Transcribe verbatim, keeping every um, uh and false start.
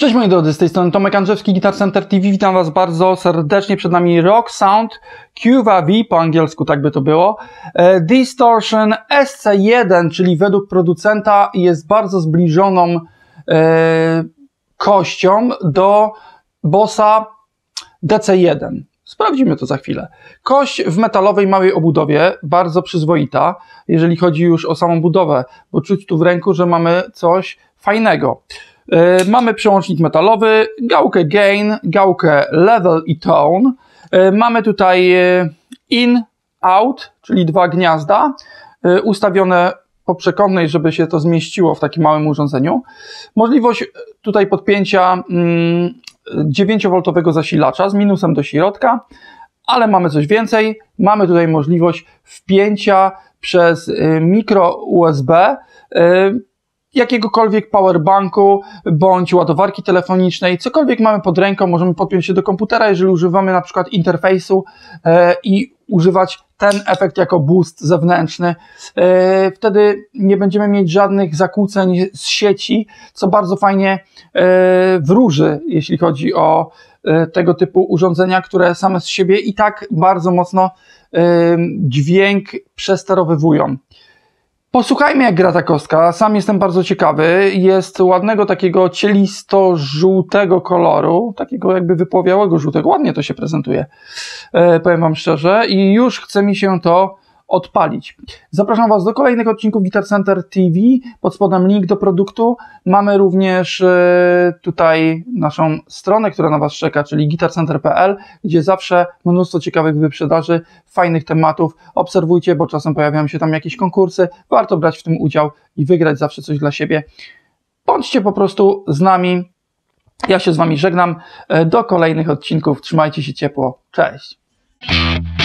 Cześć moi drodzy, z tej strony Tomek Andrzejewski, Guitar Center T V. Witam Was bardzo serdecznie. Przed nami Rock Sound Q V V, po angielsku tak by to było. Distortion S C jeden, czyli według producenta jest bardzo zbliżoną e, kością do Bossa D C jeden. Sprawdzimy to za chwilę. Kość w metalowej małej obudowie, bardzo przyzwoita, jeżeli chodzi już o samą budowę, bo czuć tu w ręku, że mamy coś fajnego. Yy, mamy przełącznik metalowy, gałkę gain, gałkę level i tone. Yy, mamy tutaj yy, in, out, czyli dwa gniazda, yy, ustawione po przekątnej, żeby się to zmieściło w takim małym urządzeniu. Możliwość tutaj podpięcia yy, dziewięciowoltowego zasilacza z minusem do środka, ale mamy coś więcej. Mamy tutaj możliwość wpięcia przez yy, mikro U S B yy, jakiegokolwiek powerbanku bądź ładowarki telefonicznej, cokolwiek mamy pod ręką, możemy podpiąć się do komputera, jeżeli używamy na przykład interfejsu e, i używać ten efekt jako boost zewnętrzny. E, wtedy nie będziemy mieć żadnych zakłóceń z sieci, co bardzo fajnie e, wróży, jeśli chodzi o e, tego typu urządzenia, które same z siebie i tak bardzo mocno e, dźwięk przesterowywują. Posłuchajmy, jak gra ta kostka. Sam jestem bardzo ciekawy. Jest ładnego takiego cielisto-żółtego koloru, takiego jakby wypłowiałego żółtego. Ładnie to się prezentuje, e, powiem Wam szczerze. I już chce mi się to odpalić. Zapraszam Was do kolejnych odcinków Guitar Center T V. Pod spodem link do produktu. Mamy również e, tutaj naszą stronę, która na Was czeka, czyli guitar center kropka p l, gdzie zawsze mnóstwo ciekawych wyprzedaży, fajnych tematów. Obserwujcie, bo czasem pojawiają się tam jakieś konkursy. Warto brać w tym udział i wygrać zawsze coś dla siebie. Bądźcie po prostu z nami. Ja się z Wami żegnam. Do kolejnych odcinków. Trzymajcie się ciepło. Cześć!